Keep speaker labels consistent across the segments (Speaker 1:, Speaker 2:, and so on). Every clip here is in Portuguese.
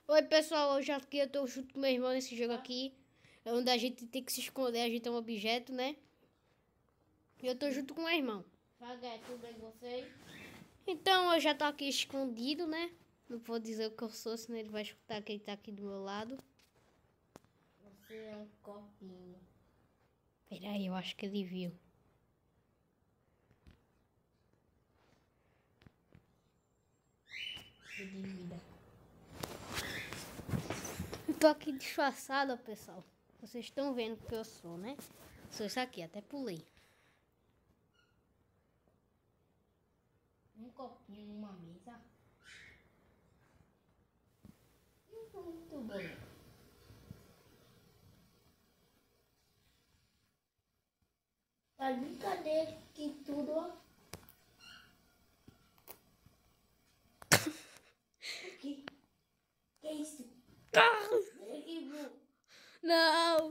Speaker 1: Oi pessoal, hoje aqui eu tô junto com meu irmão nesse jogo aqui. É onde a gente tem que se esconder, a gente é um objeto, né? E eu tô junto com meu irmão.
Speaker 2: Fala, tudo bem com vocês?
Speaker 1: Então eu já tô aqui escondido, né? Não vou dizer o que eu sou, senão ele vai escutar que ele tá aqui do meu lado.
Speaker 2: Você é um corpinho.
Speaker 1: Pera aí, eu acho que ele viu.
Speaker 2: De vida.
Speaker 1: Eu tô aqui disfarçada, pessoal. Vocês estão vendo o que eu sou, né? Sou isso aqui, até pulei.
Speaker 2: Um copinho numa mesa. Muito bom. Tá de brincadeira que tudo, ó. O que? Que é isso? É que
Speaker 1: Não!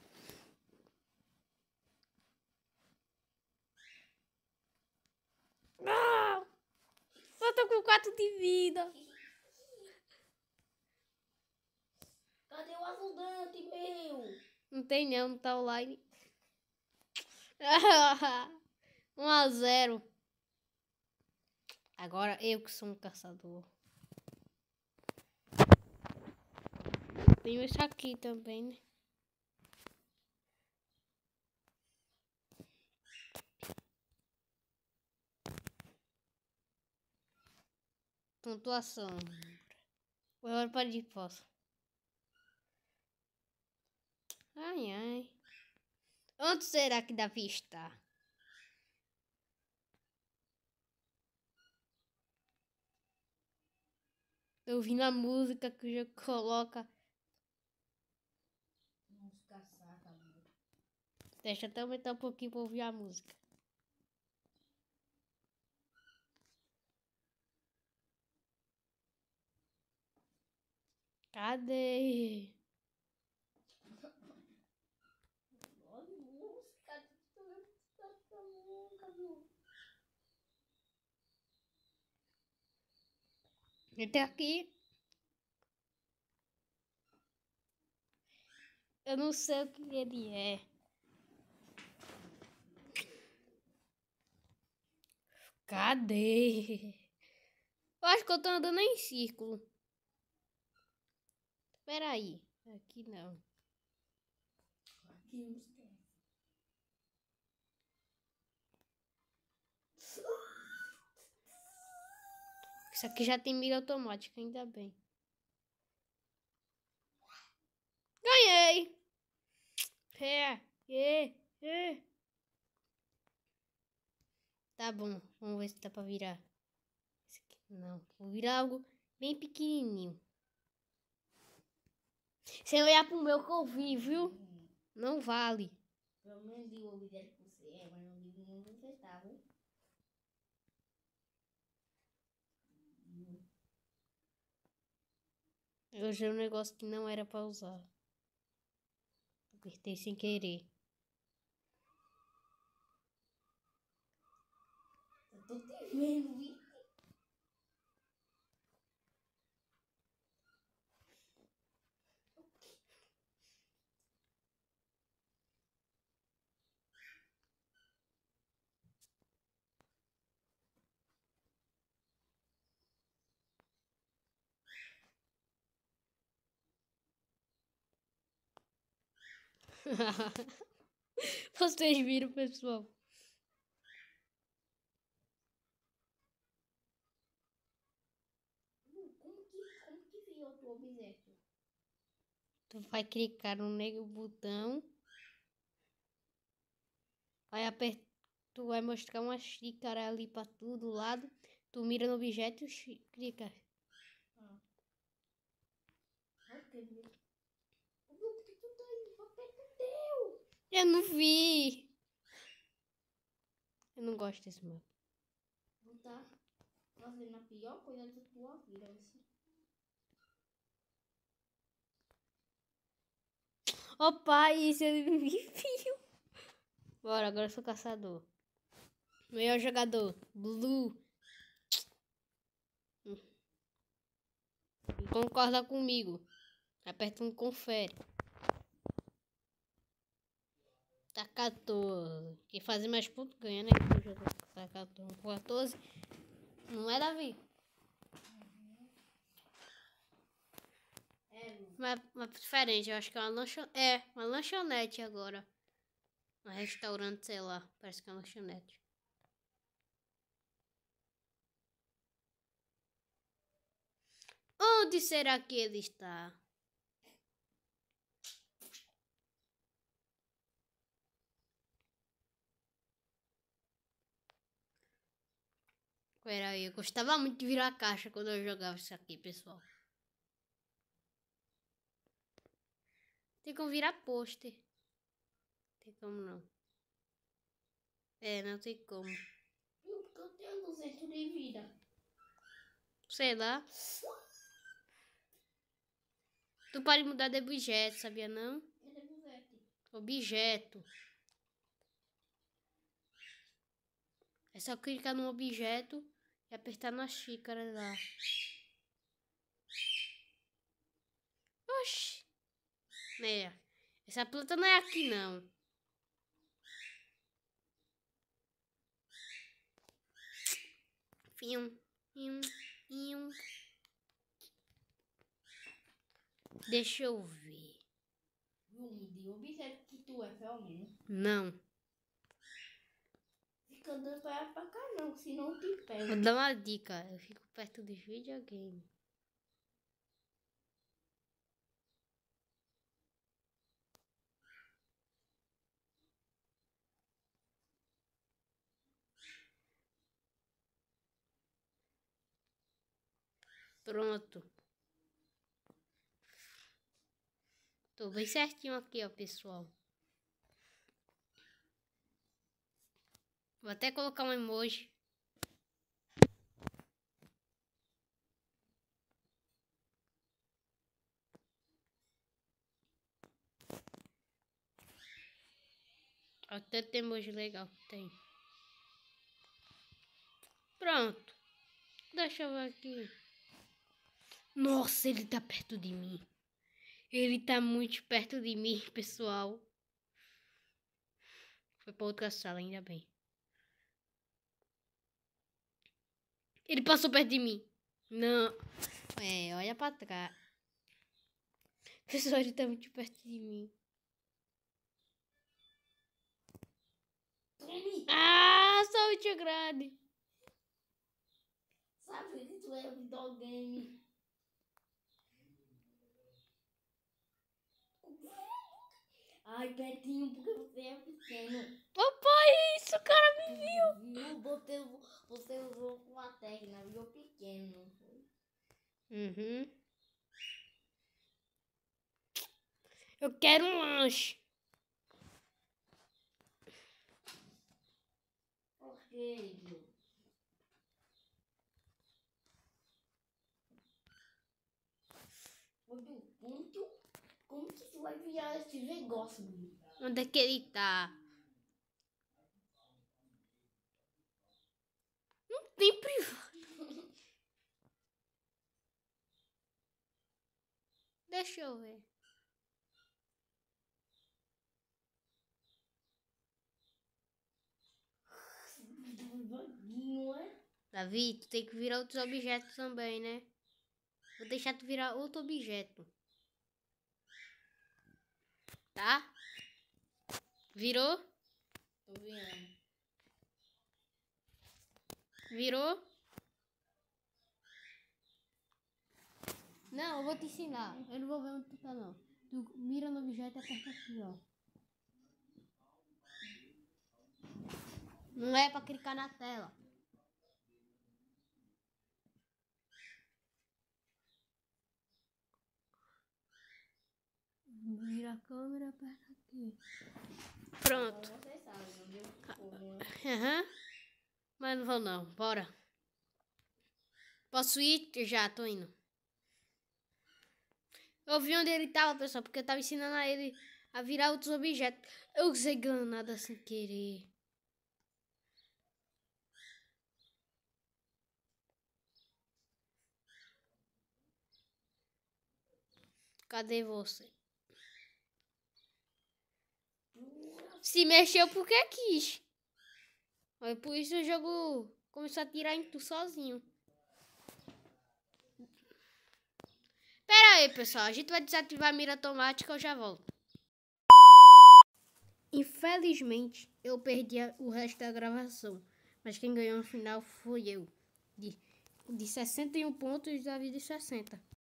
Speaker 1: Não! Eu tô com 4 de vida.
Speaker 2: Cadê o ajudante, meu?
Speaker 1: Não tem não tá online. 1-0. Agora eu que sou um caçador. Tenho isso aqui também, né? Pontuação. Agora para de posse. Ai, ai. Onde será que Davi está? Tô ouvindo a música que o jogo coloca.
Speaker 2: Vamos caçar, tá bom.
Speaker 1: Deixa eu até aumentar um pouquinho pra ouvir a música. Cadê?
Speaker 2: Olha, música. Tá louca, meu.
Speaker 1: Ele tá aqui. Eu não sei o que ele é. Cadê? Eu acho que eu tô andando em círculo. Espera aí. Aqui não.
Speaker 2: Que música é essa?
Speaker 1: Isso aqui já tem mira automática, ainda bem. Ganhei! É. Tá bom, vamos ver se dá pra virar. Esse aqui não. Vou virar algo bem pequenininho. Sem olhar pro meu que eu vi, viu? Não vale.
Speaker 2: Pelo menos digo o objeto que você é, mas não digo onde você tá, viu?
Speaker 1: Eu usei um negócio que não era pra usar. Apertei sem querer.
Speaker 2: Eu tô te vendo, viu?
Speaker 1: Vocês viram, pessoal?
Speaker 2: Como que viu outro objeto?
Speaker 1: Tu vai clicar no negro botão. Vai apertar. Tu vai mostrar uma xícara ali pra tu do lado. Tu mira no objeto e clica.
Speaker 2: Ok, meu. Por que tu tá indo pra perto teu?
Speaker 1: Eu não vi. Eu não gosto desse mapa.
Speaker 2: Tu tá fazendo a pior coisa da tua vida, você.
Speaker 1: Opa, isso ele me viu. Bora, agora eu sou caçador. Melhor jogador. Blue. Concorda comigo. Aperta um confere. Tá 14. Quem fazer mais pontos ganha, né? Tá 14. 14. Não é, Davi? Mas diferente, eu acho que é uma lanchonete. É, uma lanchonete agora. Um restaurante, sei lá. Parece que é uma lanchonete. Onde será que ele está? Pera aí, eu gostava muito de virar caixa quando eu jogava isso aqui, pessoal. Tem como virar pôster. Tem como não. É, não tem como.
Speaker 2: Porque eu tenho 200 de vida.
Speaker 1: Sei lá. Tu pode mudar de objeto, sabia não? Objeto. É só clicar no objeto e apertar na xícara lá. Oxi. É. Essa planta não é aqui, não. Fium. Fium. Fium. Deixa eu ver.
Speaker 2: Me deu objeto que tu é, pelo menos.
Speaker 1: Não.
Speaker 2: Fica andando pra lá pra cá, não, senão te pega.
Speaker 1: Vou dar uma dica. Eu fico perto dos videogame. Pronto. Tô bem certinho aqui, ó, pessoal. Vou até colocar um emoji. Olha o tanto de emoji legal que tem. Pronto. Deixa eu ver aqui. Nossa, ele tá perto de mim. Ele tá muito perto de mim, pessoal. Foi pra outra sala, ainda bem. Ele passou perto de mim. Não. É, olha pra trás. Pessoal, ele tá muito perto de mim. Ah, saúde grande.
Speaker 2: Sabe que tu é videogame. Ai, Betinho, porque você é pequeno.
Speaker 1: Papai, isso, o cara me viu.
Speaker 2: Viu? Você usou com a técnica, viu pequeno, não foi?
Speaker 1: Uhum. Eu quero um lanche.
Speaker 2: Ok, viu? Como que tu vai virar esse negócio, viu?
Speaker 1: Onde é que ele tá? Não tem privado. Deixa eu ver.
Speaker 2: Não é?
Speaker 1: Davi, tu tem que virar outros objetos também, né? Vou deixar tu virar outro objeto. Tá? Virou?
Speaker 2: Tô vendo.
Speaker 1: Virou? Não, eu vou te ensinar. Eu não vou ver onde tu tá, não. Tu mira no objeto e aperta aqui, ó. Não é pra clicar na tela. Vira a câmera, aperta aqui. Pronto.
Speaker 2: Você sabe, não deu como, né?
Speaker 1: Aham. Mas não vou não. Bora. Posso ir? Já, tô indo. Eu vi onde ele tava, pessoal, porque eu tava ensinando a ele a virar outros objetos. Eu usei granada sem querer. Cadê você? Se mexeu porque quis. Aí por isso o jogo começou a tirar em tu sozinho. Pera aí, pessoal. A gente vai desativar a mira automática, eu já volto. Infelizmente, eu perdi o resto da gravação. Mas quem ganhou no final foi eu. De 61 pontos, Davi de 60.